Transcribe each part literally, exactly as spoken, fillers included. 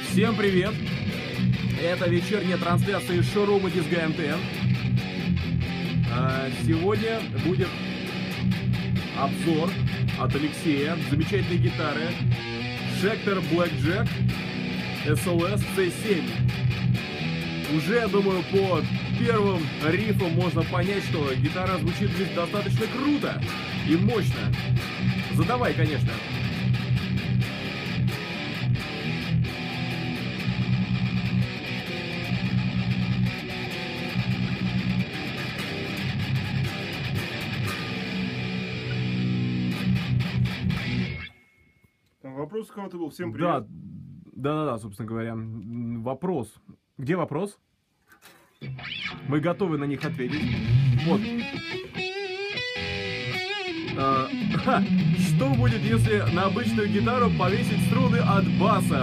Всем привет! Это вечерняя трансляция из шоурума Дисгай эм тэ эн. Сегодня будет обзор от Алексея замечательной гитары Schecter Blackjack эс эл эс си семь. Уже, я думаю, по первым рифам можно понять, что гитара звучит здесь достаточно круто и мощно. Задавай, конечно. Там вопрос у кого-то был. Всем Да, привет. да, да, да, собственно говоря. Вопрос. Где вопрос? Мы готовы на них ответить. Вот. А, ха, что будет, если на обычную гитару повесить струны от баса?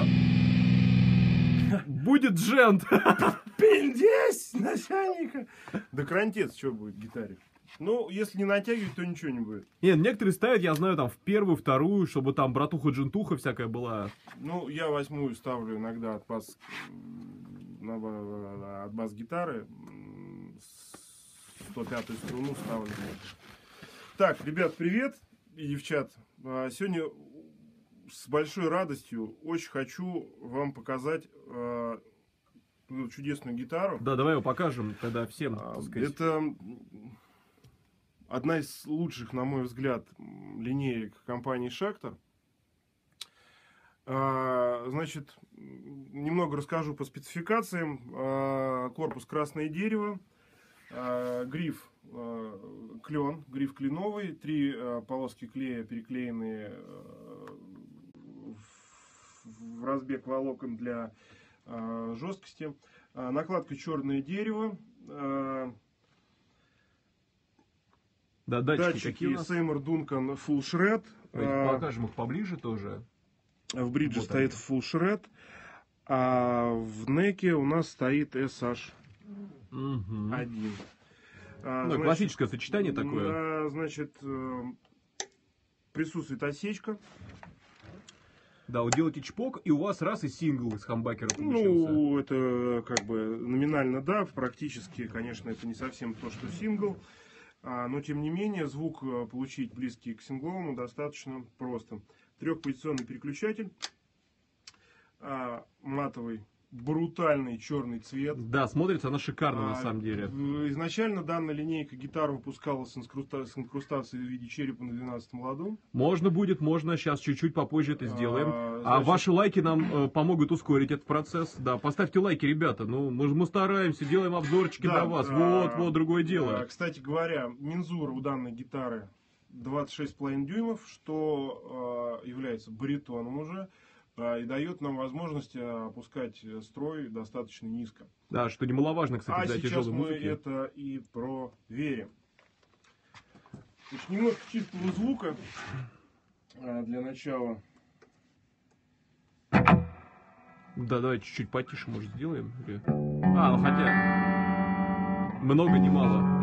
Будет джент. Пиндесь начальника. Да крантец, что будет в гитаре? Ну, если не натягивать, то ничего не будет. Нет, некоторые ставят, я знаю, там в первую, вторую, чтобы там братуха-джентуха всякая была. Ну, я восьмую ставлю иногда от бас, на, от бас-гитары. сто пятую струну ставлю. Так, ребят, привет. И девчат. Сегодня с большой радостью очень хочу вам показать э, чудесную гитару. Да, давай его покажем тогда всем. А, так сказать. Это одна из лучших, на мой взгляд, линеек компании Schecter. А, значит, немного расскажу по спецификациям. А, корпус красное дерево, а, гриф а, клен, гриф кленовый, три а, полоски клея переклеенные а, в, в разбег волокон для а, жесткости. А, накладка черное дерево. А, Да, датчики, датчики какие у нас? Seymour Duncan Full Shred. Давайте покажем их поближе тоже. В бридже Вот стоит они. Full Shred, а в неке у нас стоит эс эйч Угу. один. А, Ну, значит, классическое сочетание такое. а, значит, э, присутствует осечка. Да, вот делаете чпок, и у вас раз и сингл из хамбакера получился. Ну, это как бы номинально да, практически, конечно, это не совсем то, что сингл. А, но, тем не менее, звук получить близкий к сингловому достаточно просто. Трехпозиционный переключатель, а, матовый, брутальный черный цвет. Да, смотрится она шикарно А, на самом деле. Изначально данная линейка гитар выпускалась с инкруста- с инкрустацией в виде черепа на двенадцатом ладу. Можно будет, можно, сейчас чуть-чуть попозже это сделаем. А, А значит- ваши лайки нам э, помогут ускорить этот процесс. Да, поставьте лайки, ребята. Ну, мы, мы стараемся, делаем обзорчики Да, для вас. а, Вот, вот, другое дело. а, Кстати говоря, мензура у данной гитары двадцать шесть с половиной дюймов, что а, является баритоном уже. И дает нам возможность опускать строй достаточно низко. Да, что немаловажно, кстати, А для сейчас тяжелой мы музыки. это и проверим. Значит, немножко чистого звука а, для начала. Да, давай чуть-чуть потише, может, сделаем. Или... А, ну хотя... Много, не мало.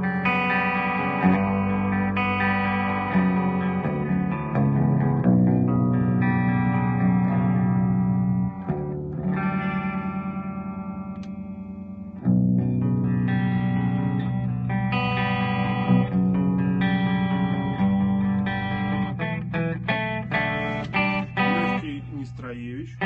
Легкий Нестроевич.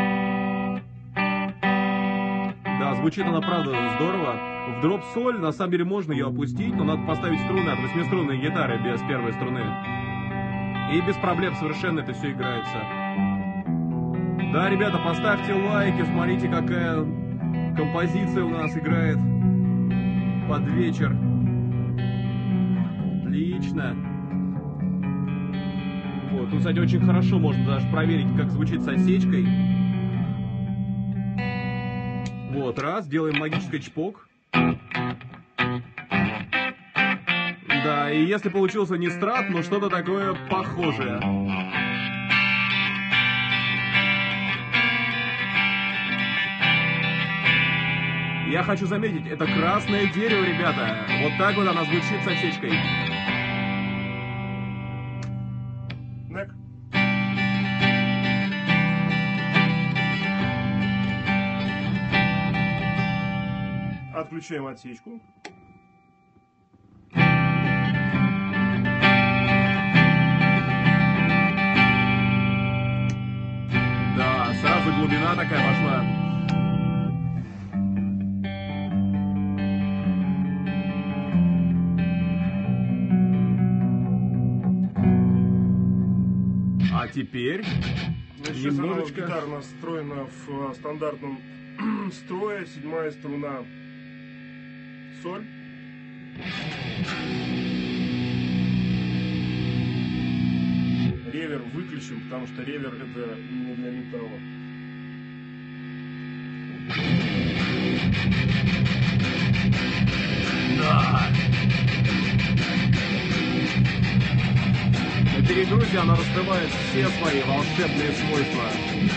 Да, звучит она правда здорово. В дроп соль, на самом деле, можно ее опустить, но надо поставить струны от восьмиструнной гитары без первой струны. И без проблем совершенно это все играется. Да, ребята, поставьте лайки, смотрите, какая композиция у нас играет под вечер. Отлично. Вот, тут, кстати, очень хорошо можно даже проверить, как звучит с осечкой. Вот, раз, делаем магический чпок. Да, и если получился не страт, но что-то такое похожее. Я хочу заметить, это красное дерево, ребята. Вот так вот она звучит с осечкой. Нек. Отключаем отсечку. Да, сразу глубина такая пошла. А теперь Значит, немножечко... гитара настроена в стандартном строе. Седьмая струна соль. Ревер выключим, потому что ревер это не для металла. Да. На перегрузе она раскрывает все свои волшебные свойства.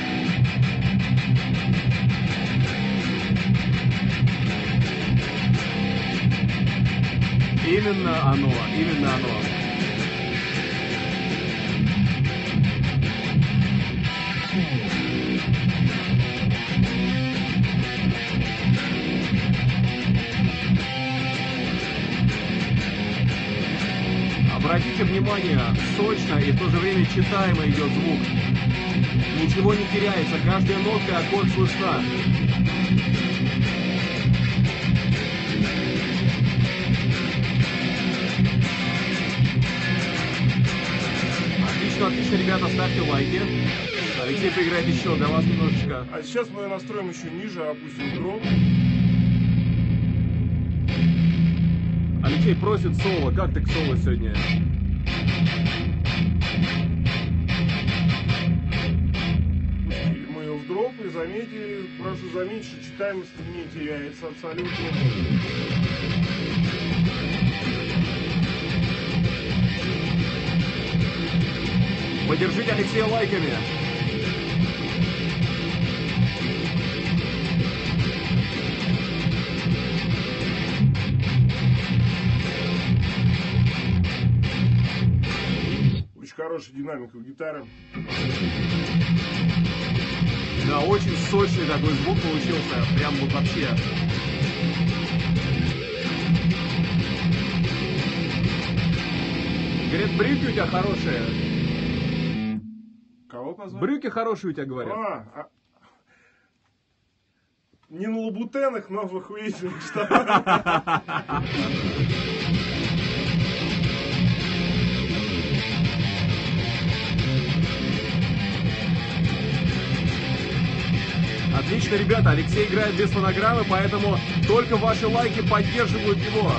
Именно оно, именно оно. Обратите внимание, сочно и в то же время читаемо идет звук. Ничего не теряется, каждая нотка и аккорд слышна. Отлично, отлично, ребята, ставьте лайки. Алексей поиграет еще для вас немножечко. А сейчас мы настроим еще ниже, опустим гром. Алексей просит соло. Как ты к соло сегодня? Пустили мы ее в дроп и заметили, прошу заметить, что читаемость не теряется абсолютно. Поддержите Алексея лайками. Очень хорошая динамика у гитары. Да, очень сочный такой звук получился. Прям вот вообще. Говорят, брюки у тебя хорошие. Кого позвать? Брюки хорошие у тебя, говорят. А, а... Не на лабутенах, но в охуительных штанах. Отлично, ребята, Алексей играет без фонограммы, поэтому только ваши лайки поддерживают его.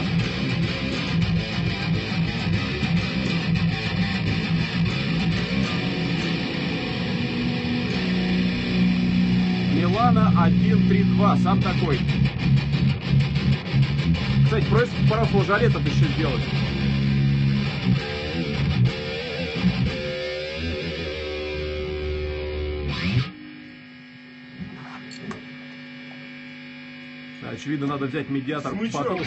Милана один три два, сам такой. Кстати, просит пару флажолетов еще сделать. Очевидно, надо взять медиатор потолще.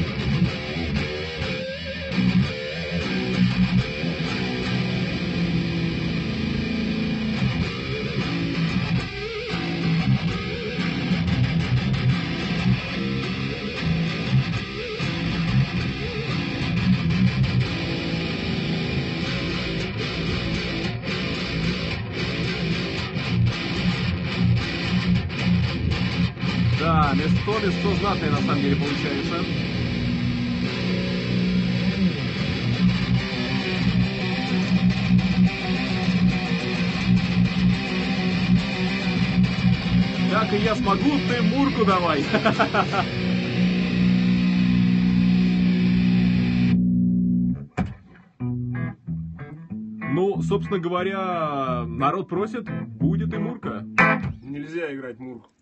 Да, место, место знатное на самом деле получается. Так и я смогу, ты мурку давай. Ну, собственно говоря, народ просит, будет и мурка. Нельзя играть мурку.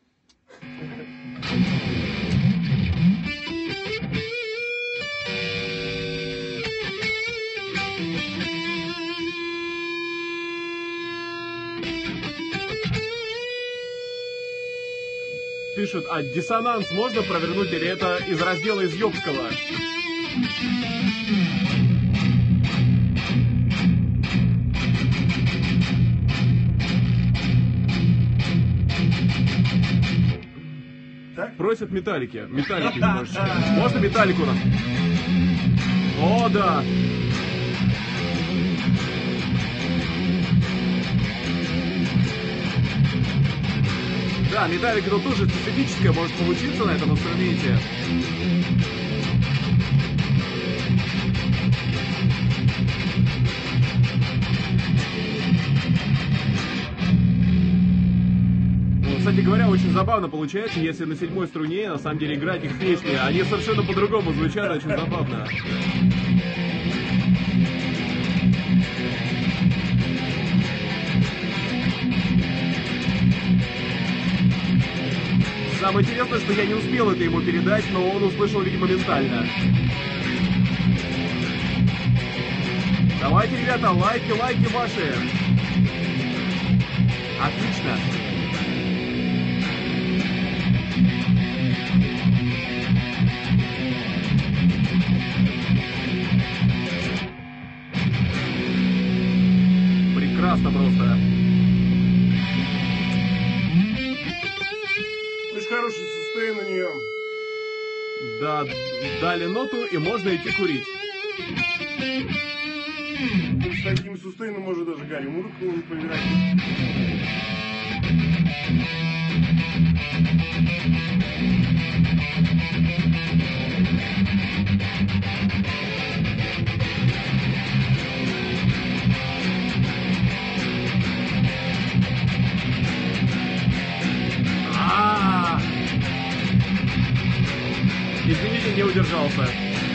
Пишут, а диссонанс можно провернуть или это из раздела из Ёбского? Так? Просят металлики. Металлики немножечко. Можно металлику нам? О, да. Да, металлика тут тоже специфическая может получиться на этом инструменте. Ну, кстати говоря, очень забавно получается, если на седьмой струне на самом деле играть их песни. Они совершенно по-другому звучат, очень забавно. Самое интересное, что я не успел это ему передать, но он услышал, видимо, моментально. Давайте, ребята, лайки, лайки ваши. Отлично. Прекрасно просто. Хороший сустейн у нее. Да, дали ноту и можно идти курить. С таким сустейном может даже Гарри Мур поиграть. Извините, не удержался.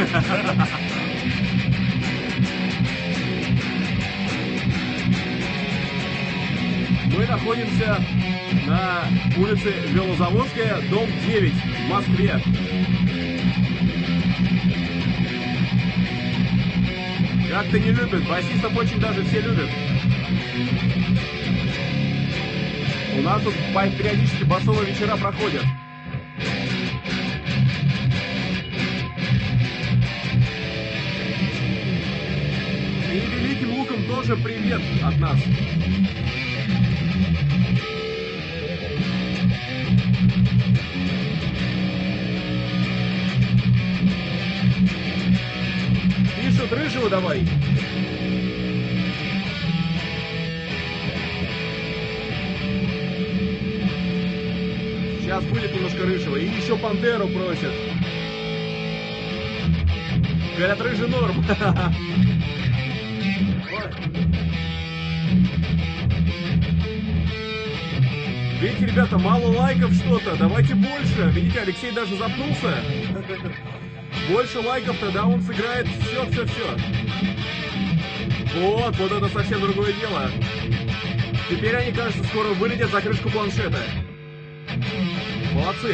Мы находимся на улице Белозаводская, дом девять, в Москве. Как-то не любят, басистов очень даже все любят. У нас тут периодически басовые вечера проходят. И великим луком тоже привет от нас. Пишут рыжего давай. Сейчас будет немножко рыжего. И еще пантеру просят. Говорят, рыжий норм. Видите, ребята, мало лайков что-то, давайте больше. Видите, Алексей даже запнулся. Больше лайков, тогда он сыграет все-все-все. Вот, вот это совсем другое дело. Теперь они, кажется, скоро вылетят за крышку планшета. Молодцы.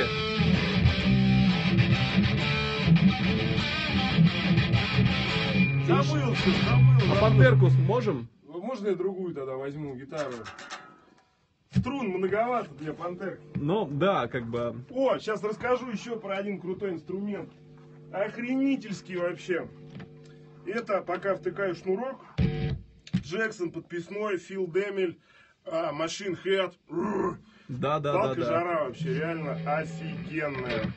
Забылся, забыл. А пантерку сможем? Можно я другую тогда возьму гитару? Струн многовато для пантерки. Ну, да, как бы... О, сейчас расскажу еще про один крутой инструмент. Охренительский вообще. Это, пока втыкаю шнурок, Джексон подписной, Фил Демель, Machine Head. Да, да, Палка да, да. жара вообще реально офигенная.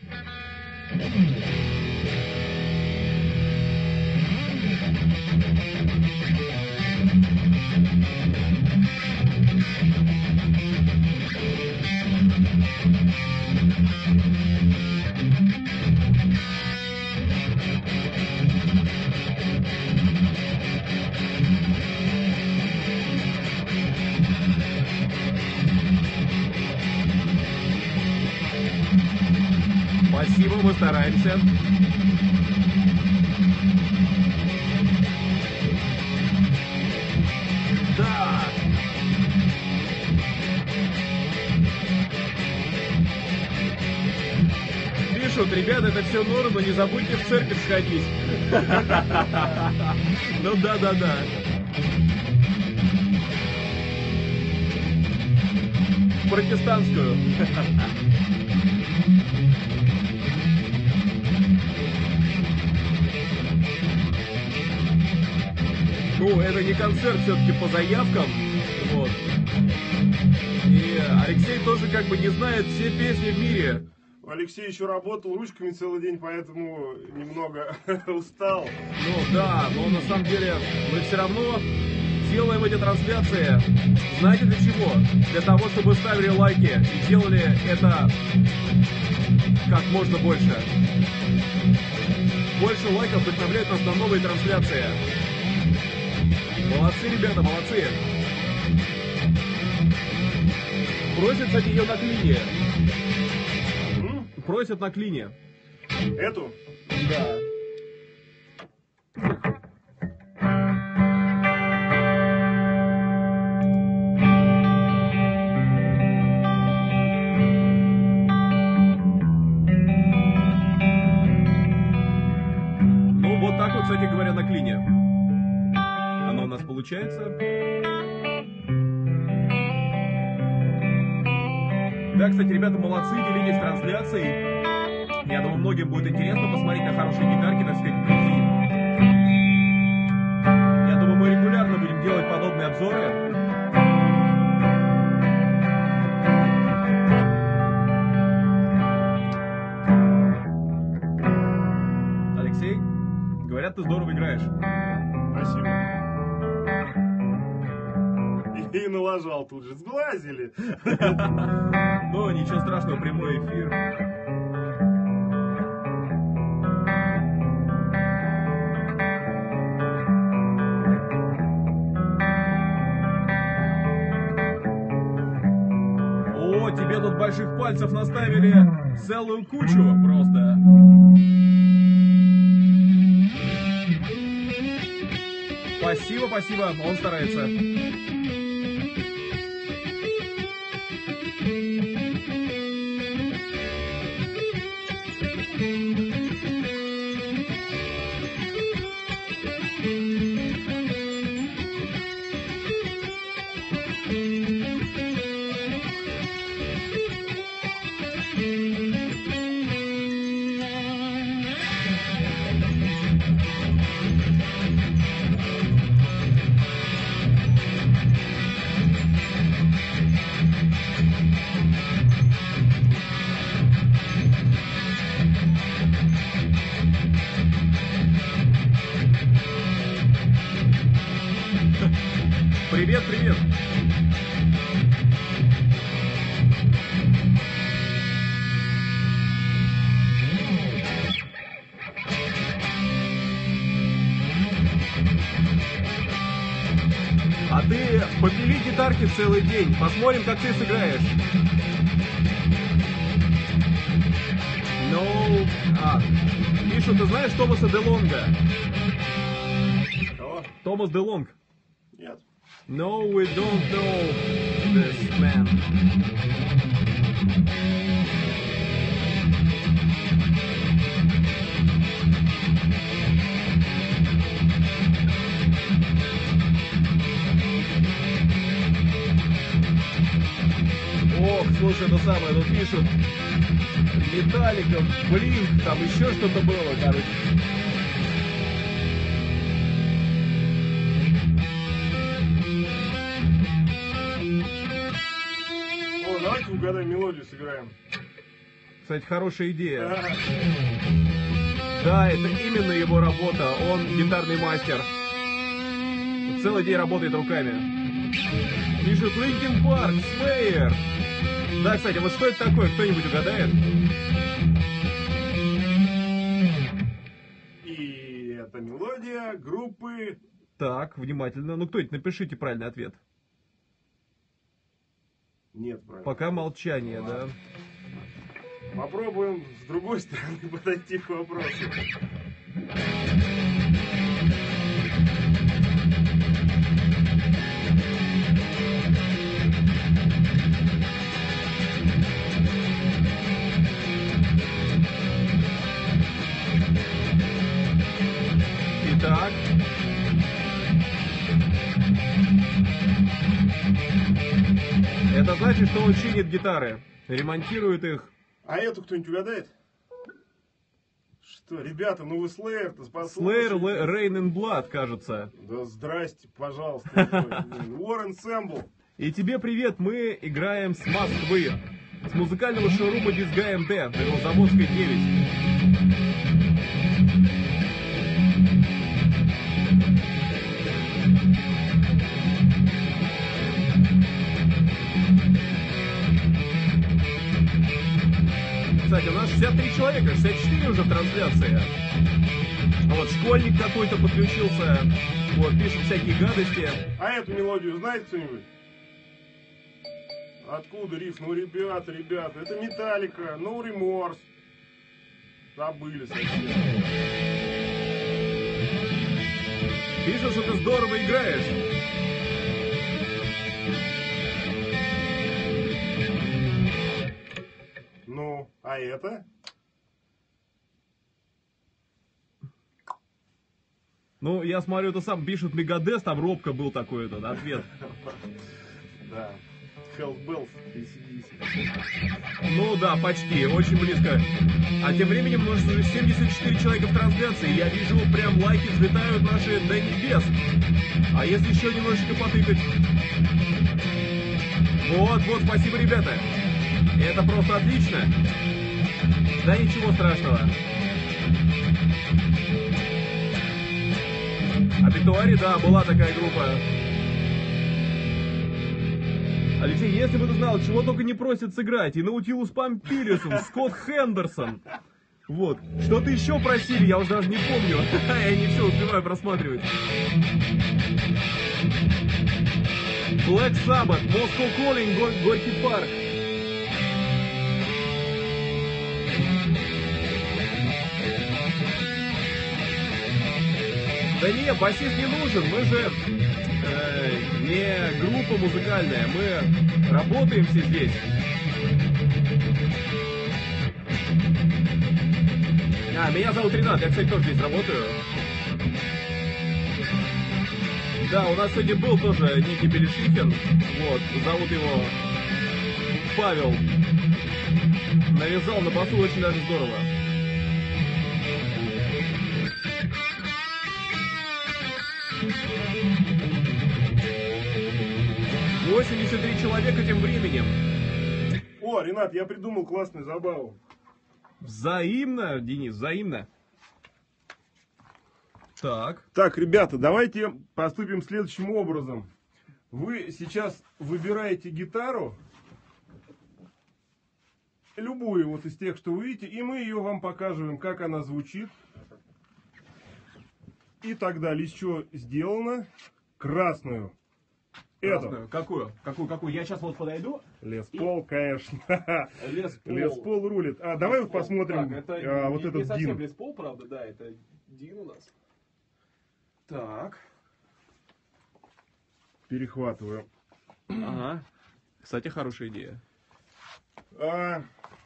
Спасибо, мы стараемся. Да. Пишут, ребята, это все норм, но не забудьте в церковь сходить. Ну да, да, да. Протестантскую. Ну, это не концерт, все-таки по заявкам. Вот. И Алексей тоже как бы не знает все песни в мире. Алексей еще работал ручками целый день, поэтому немного устал. Ну да, но на самом деле мы все равно делаем эти трансляции, знаете для чего? Для того, чтобы ставили лайки и делали это как можно больше. Больше лайков вдохновляет нас на новые трансляции. Молодцы, ребята, молодцы. Просят, кстати, ее на клине. Просят на клине. Эту? Да. Ну, вот так вот, кстати говоря, на клине. Оно у нас получается. Да, кстати, ребята, молодцы, делитесь трансляцией. Я думаю, многим будет интересно посмотреть на хорошие гитарки, так сказать, вблизи. Я думаю, мы регулярно будем делать подобные обзоры. Алексей, говорят, ты здорово играешь. Спасибо. И налажал тут же, сглазили. Ну, ничего страшного, прямой эфир. О, тебе тут больших пальцев наставили целую кучу просто. Спасибо, спасибо, он старается. Привет, привет. А ты попили гитарки целый день. Посмотрим, как ты сыграешь. Ну, а, пишут, ты знаешь Томаса де Лонга? Кого? Томас де Лонг. Нет. No, we don't know this man. Ох, слушай, это самое, тут пишут Металлика, Блинк, там еще что-то было, короче. О, давайте угадаем мелодию, сыграем. Кстати, хорошая идея. Да, это именно его работа, он гитарный мастер. Целый день работает руками. Пишут Linkin Park, Slayer. Да, кстати, вот что это такое, кто-нибудь угадает? И это мелодия группы... Так, внимательно. Ну, кто-нибудь, напишите правильный ответ. Нет, правильно. Пока молчание, да. Попробуем с другой стороны подойти к вопросу. Итак. Это значит, что он чинит гитары, ремонтирует их. А эту кто-нибудь угадает? Что, ребята, ну вы Slayer-то спасаете. Slayer, Rain and Blood, кажется. Да здрасте, пожалуйста. Warren Ensemble. И тебе привет, мы играем с Москвы. с музыкального шоурума Дисга эм дэ, Заводская девять. Кстати, у нас шестьдесят три человека, шестьдесят четыре уже в трансляции. Вот, школьник какой-то подключился, вот, пишет всякие гадости. А эту мелодию знаете кто-нибудь? Откуда риф? Ну, ребята, ребята, это Металлика, No Remorse. Забыли совсем. Пишет, что ты здорово играешь. Ну, а это? Ну, я смотрю, это сам пишет Мегадес, там робко был такой этот ответ. Да. Hells Bells, эй си ди си. Ну да, почти, очень близко. А тем временем у нас уже семьдесят четыре человека в трансляции. Я вижу, прям лайки взлетают наши до небес. А если еще немножечко потыкать? Вот, вот, спасибо, ребята. Это просто отлично. Да ничего страшного. Обитуари, да, была такая группа. Алексей, если бы ты знал, чего только не просят сыграть, и Наутилус Помпилиусом, Скотт Хендерсон. Вот. Что-то еще просили, я уже даже не помню. Я не все успеваю просматривать. Black Sabbath, Moscow Calling, Горький парк. Да не, басист не нужен, мы же э, не группа музыкальная, мы работаем все здесь. А, меня зовут Ренат, я, кстати, тоже здесь работаю. Да, у нас сегодня был тоже Ники Белишихин, вот, зовут его Павел. Навязал на басу очень даже здорово. восемьдесят три человека тем временем. О, Ренат, я придумал классную забаву. Взаимно, Денис, взаимно. Так. Так, ребята, давайте поступим следующим образом. Вы сейчас выбираете гитару, любую вот из тех, что вы видите, и мы ее вам покажем, как она звучит. И так далее. Из чего сделано? Красную. Красную. Какую? Какую? Какую? Я сейчас вот подойду. Лес Пол, и... конечно. Лес Пол. Лес Пол рулит. А Лес давай вот посмотрим. Так, это а, не, вот не, этот не совсем Дин. Лес Пол, правда, да, это Дин у нас. Так. Перехватываю. Ага. Кстати, хорошая идея. А...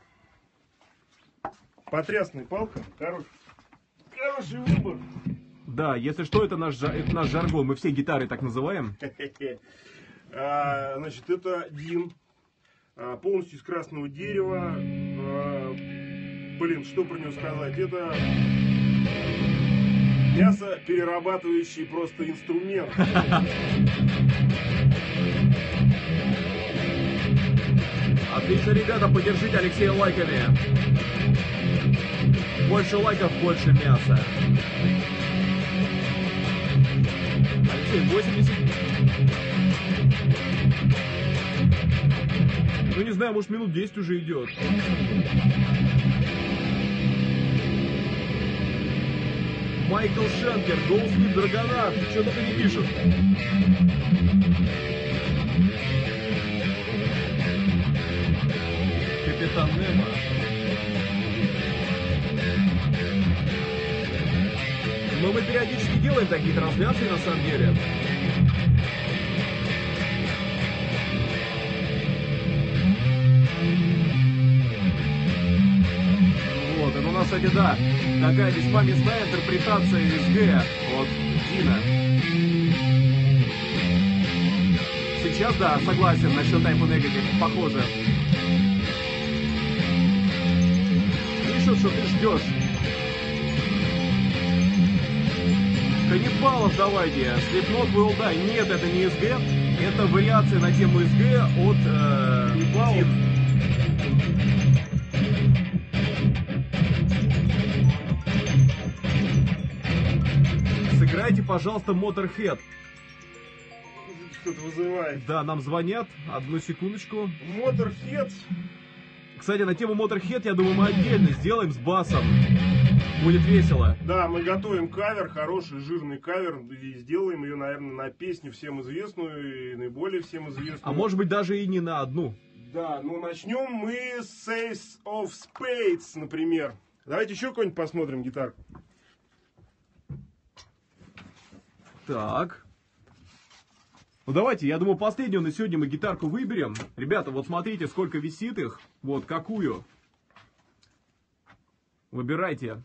Потрясная палка. Хороший. Хороший выбор. Да, если что, это наш, это наш жаргон. Мы все гитары так называем. а, значит, это Дин. А, полностью из красного дерева. А, блин, что про него сказать? Это мясоперерабатывающий просто инструмент. Отлично, ребята, поддержите Алексея лайками. Больше лайков, больше мяса. Алексей, восемьдесят... Ну не знаю, может минут десять уже идет. Майкл Шенкер, Голдсмит, Драгонавт, что только не пишут. Капитан Немо. Но мы периодически делаем такие трансляции, на самом деле. Вот, это у нас, кстати, да, такая весьма мясная интерпретация из Г от Дина. Сейчас, да, согласен, насчет Type O Negative, похоже. Пишут, что ты ждешь. Каннибалов давайте, Slipknot Will Die. Нет, это не СГ, это вариация на тему СГ от э, Дин. вызывайте, пожалуйста, Motorhead. Кто-то вызывает. Да, нам звонят. Одну секундочку. Motorhead. Кстати, на тему Motorhead, я думаю, мы отдельно сделаем с басом. Будет весело. Да, мы готовим кавер, хороший жирный кавер, и сделаем ее, наверное, на песню всем известную и наиболее всем известную. А может быть даже и не на одну. Да, ну начнем мы с Ace of Spades, например. Давайте еще какой-нибудь посмотрим гитарку. Так. Ну давайте, я думаю, последнюю на сегодня мы гитарку выберем. Ребята, вот смотрите, сколько висит их. Вот, какую. Выбирайте.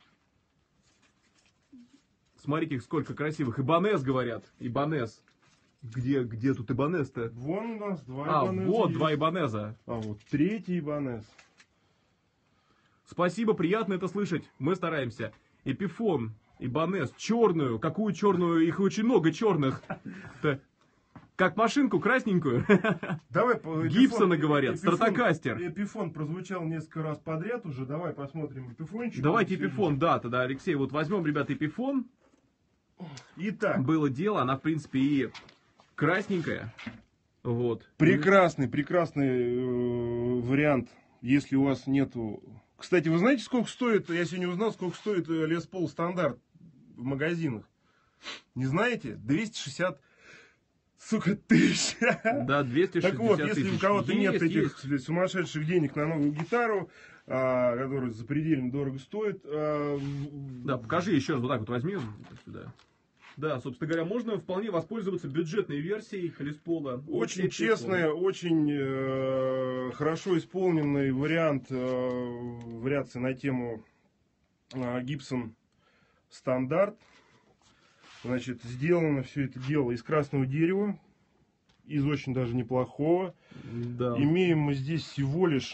Смотрите, сколько красивых. Ибанез, говорят. Ибанез. Где, где тут Ибанез-то? Вон у нас два А, Ибанеза. вот есть. два Ибанеза. А вот третий Ибанез. Спасибо, приятно это слышать. Мы стараемся. Эпифон, Ибанез, черную. Какую черную? Их очень много черных. Как машинку красненькую. Давай, Гибсона говорят, Эпифон, Стратокастер. Эпифон прозвучал несколько раз подряд уже. Давай посмотрим Эпифончик. Давайте Эпифон, да, тогда, Алексей, вот возьмем, ребята, Эпифон. Итак. Было дело, она, в принципе, и красненькая. Вот. Прекрасный, прекрасный э, вариант, если у вас нету... Кстати, вы знаете, сколько стоит, я сегодня узнал, сколько стоит Les Paul стандарт в магазинах? Не знаете? двести шестьдесят, сука, тысяч. Да, двести шестьдесят Так вот, если тысяч. у кого-то Есть, нет этих есть. сумасшедших денег на новую гитару, а, которая запредельно дорого стоит... А, Да, покажи еще раз, вот так вот возьми сюда. Да, собственно говоря, можно вполне воспользоваться бюджетной версией Les Paul. Очень честная, очень э, хорошо исполненный вариант э, вариации на тему э, Gibson стандарт. Значит, сделано все это дело из красного дерева, из очень даже неплохого. Да. Имеем мы здесь всего лишь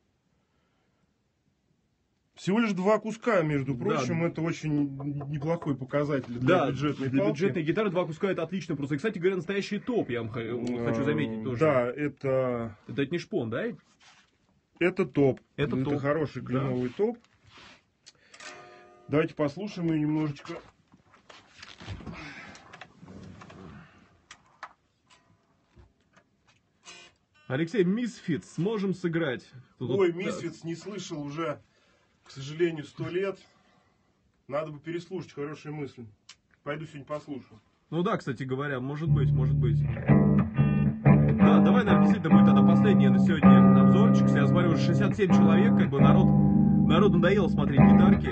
Всего лишь два куска, между прочим, да. Это очень неплохой показатель для да, бюджетной для палки. бюджетной гитары два куска это отлично просто. И, кстати говоря, настоящий топ, я вам хочу заметить тоже. Да, это... Это не шпон, да? Это топ. Это, это топ. хороший кленовый да. топ. Давайте послушаем ее немножечко. Алексей, Misfits сможем сыграть? Тут Ой, вот... Misfits не слышал уже, к сожалению, сто лет. Надо бы переслушать, хорошая мысль. Пойду сегодня послушаю. Ну да, кстати говоря, может быть, может быть. Да, давай, наверное, действительно будет это последний на сегодня обзорчик. Я смотрю, уже шестьдесят семь человек, как бы народ, народу надоело смотреть гитарки.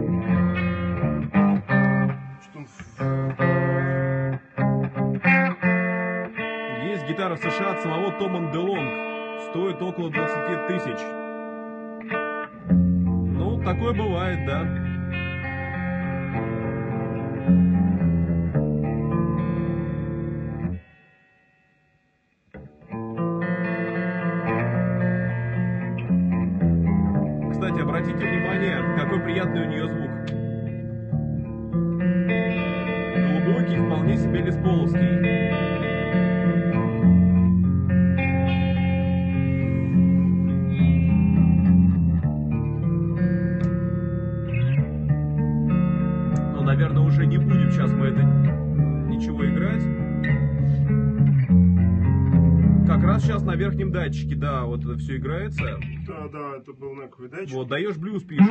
Есть гитара в США от самого Тома Делонг. Стоит около двадцати тысяч. Ну, такое бывает, да. Кстати, обратите внимание, какой приятный у нее звук. Глубокий, вполне себе лесполовский. Наверное, уже не будем сейчас мы это ничего играть. Как раз сейчас на верхнем датчике, да, вот это все играется. Да, да, это был на какой датчик. Вот, даешь блюз, пишет.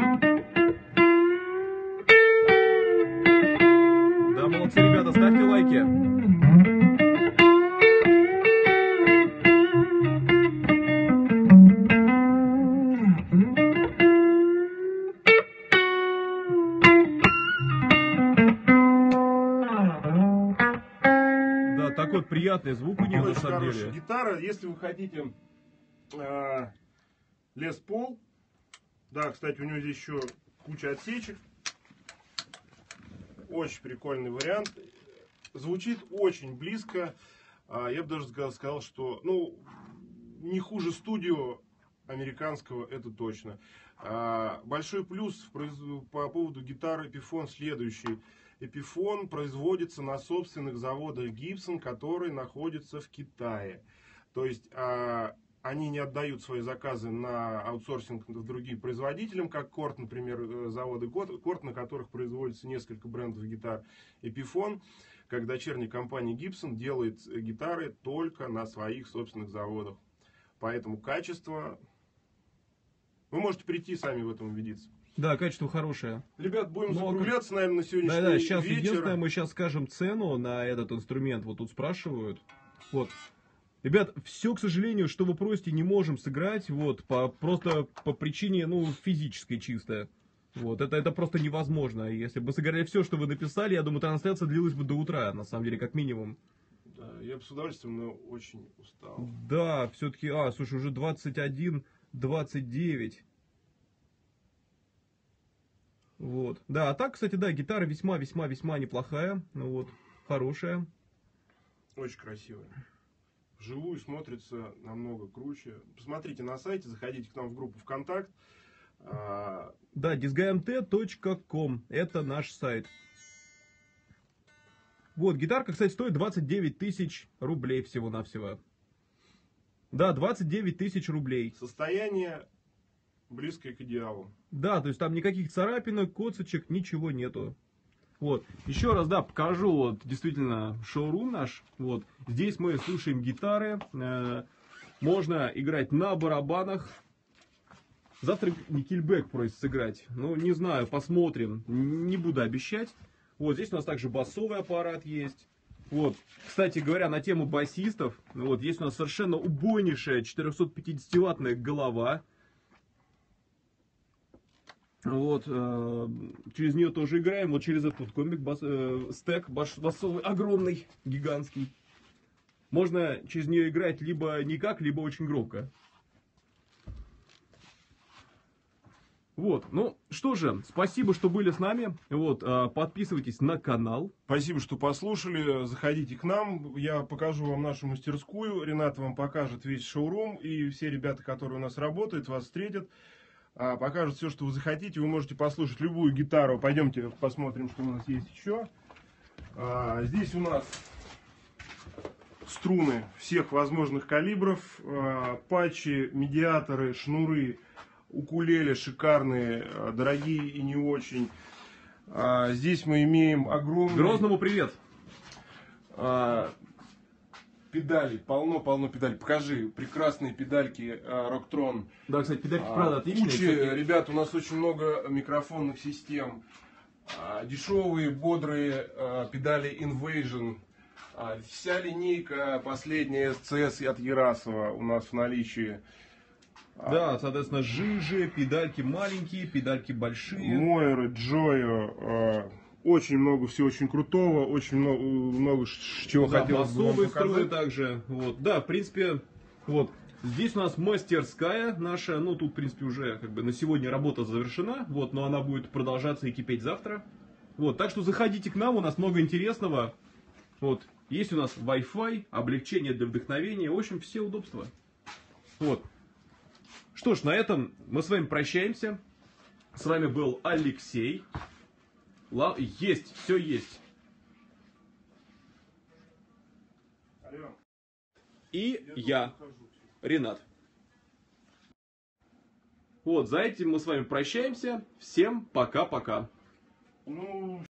Да, молодцы, ребята, ставьте лайки. Такой вот приятный звук у нее, на самом деле. Гитара, если вы хотите э, Les Paul, да, кстати, у него здесь еще куча отсечек. Очень прикольный вариант. Звучит очень близко. А, я бы даже сказал, что, ну, не хуже студио американского, это точно. А, большой плюс в, по поводу гитары Epiphone следующий. Epiphone производится на собственных заводах Gibson, которые находятся в Китае. То есть а, они не отдают свои заказы на аутсорсинг другим производителям, как Корт, например, заводы Корт, на которых производится несколько брендов гитар. Epiphone, как дочерняя компания Gibson, делает гитары только на своих собственных заводах. Поэтому качество... Вы можете прийти сами в этом убедиться. Да, качество хорошее. Ребят, будем Но... закругляться, наверное, на сегодняшний да, да, сейчас вечер. единственное, мы сейчас скажем цену на этот инструмент. Вот тут спрашивают. Вот. Ребят, все, к сожалению, что вы просите, не можем сыграть. Вот, по, просто по причине, ну, физической чисто. Вот, это, это просто невозможно. Если бы сыграли все, что вы написали, я думаю, трансляция длилась бы до утра, на самом деле, как минимум. Да, я бы с удовольствием, но очень устал. Да, все-таки, а, слушай, уже двадцать один двадцать девять. Вот. Да, а так, кстати, да, гитара весьма-весьма-весьма неплохая. Ну вот, хорошая. Очень красивая. Вживую смотрится намного круче. Посмотрите на сайте, заходите к нам в группу ВКонтакт. Да, дисгаймт точка ком. Это наш сайт. Вот, гитарка, кстати, стоит двадцать девять тысяч рублей всего-навсего. Да, двадцать девять тысяч рублей. Состояние близкое к идеалу. Да, то есть там никаких царапинок, коцочек, ничего нету. Вот, еще раз, да, покажу, вот, действительно, шоурум наш. Вот, здесь мы слушаем гитары, э, можно играть на барабанах. Завтра Никельбэк просит сыграть, ну, не знаю, посмотрим, не буду обещать. Вот, здесь у нас также басовый аппарат есть. Вот, кстати говоря, на тему басистов, вот, есть у нас совершенно убойнейшая четырехсотпятидесятиваттная голова. Вот, э, через нее тоже играем, вот через этот комбик, бас, э, стек бас, басовый, огромный, гигантский. Можно через нее играть либо никак, либо очень громко. Вот, ну что же, спасибо, что были с нами. Вот, э, подписывайтесь на канал. Спасибо, что послушали. Заходите к нам. Я покажу вам нашу мастерскую. Ренат вам покажет весь шоурум. И все ребята, которые у нас работают, вас встретят. Покажут все, что вы захотите. Вы можете послушать любую гитару. Пойдемте посмотрим, что у нас есть еще. Здесь у нас струны всех возможных калибров. Патчи, медиаторы, шнуры, укулеле шикарные, дорогие и не очень. Здесь мы имеем огромный... Грозному привет! Педали, полно-полно педалей. Покажи, прекрасные педальки Rocktron. Да, кстати, педальки, правда, отличные. Куча, ребят, у нас очень много микрофонных систем. Дешевые, бодрые педали Invasion. Вся линейка последняя эс си эс от Ярасова у нас в наличии. Да, соответственно, жижи, педальки маленькие, педальки большие. Мойеры, Джойо. Очень много всего очень крутого, очень много, много чего да, хотелось бы вам басовые струны показать. также. Вот. Да, в принципе, вот. Здесь у нас мастерская наша, ну тут, в принципе, уже как бы на сегодня работа завершена, вот, но она будет продолжаться и кипеть завтра. Вот, так что заходите к нам, у нас много интересного. Вот, есть у нас Wi-Fi, облегчение для вдохновения, в общем, все удобства. Вот. Что ж, на этом мы с вами прощаемся. С вами был Алексей. Есть, все есть. И я, Ренат. Вот, за этим мы с вами прощаемся. Всем пока-пока. Ну...